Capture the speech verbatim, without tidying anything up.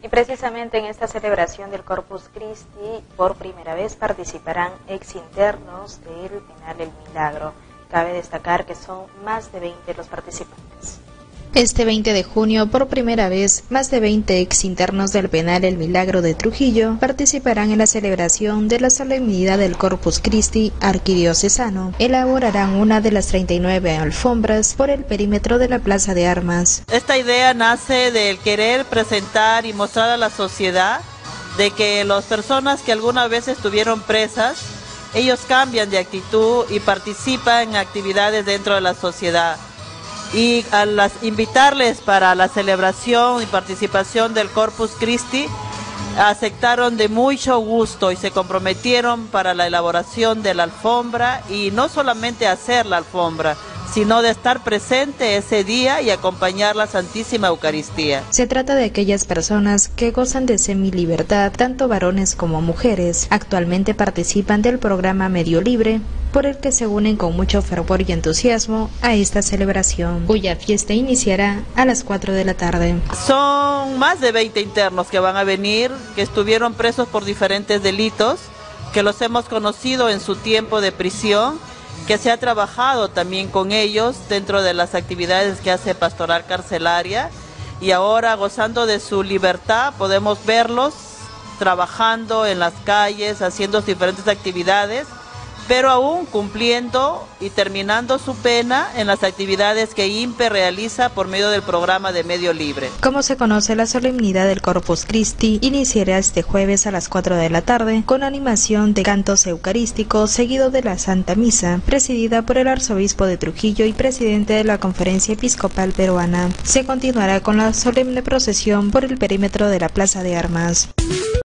Y precisamente en esta celebración del Corpus Christi, por primera vez participarán exinternos del Penal El Milagro. Cabe destacar que son más de veinte los participantes. Este veinte de junio, por primera vez, más de veinte exinternos del Penal El Milagro de Trujillo participarán en la celebración de la solemnidad del Corpus Christi arquidiocesano. Elaborarán una de las treinta y nueve alfombras por el perímetro de la Plaza de Armas. Esta idea nace del querer presentar y mostrar a la sociedad de que las personas que alguna vez estuvieron presas, ellos cambian de actitud y participan en actividades dentro de la sociedad. Y a las, invitarles para la celebración y participación del Corpus Christi, aceptaron de mucho gusto y se comprometieron para la elaboración de la alfombra, y no solamente hacer la alfombra, sino de estar presente ese día y acompañar la Santísima Eucaristía. Se trata de aquellas personas que gozan de semilibertad, tanto varones como mujeres. Actualmente participan del programa Medio Libre, por el que se unen con mucho fervor y entusiasmo a esta celebración, cuya fiesta iniciará a las cuatro de la tarde. Son más de veinte internos que van a venir, que estuvieron presos por diferentes delitos, que los hemos conocido en su tiempo de prisión, que se ha trabajado también con ellos dentro de las actividades que hace Pastoral Carcelaria, y ahora, gozando de su libertad, podemos verlos trabajando en las calles, haciendo diferentes actividades, pero aún cumpliendo y terminando su pena en las actividades que I N P E realiza por medio del programa de Medio Libre. Como se conoce, la solemnidad del Corpus Christi iniciará este jueves a las cuatro de la tarde con animación de cantos eucarísticos seguido de la Santa Misa, presidida por el arzobispo de Trujillo y presidente de la Conferencia Episcopal Peruana. Se continuará con la solemne procesión por el perímetro de la Plaza de Armas.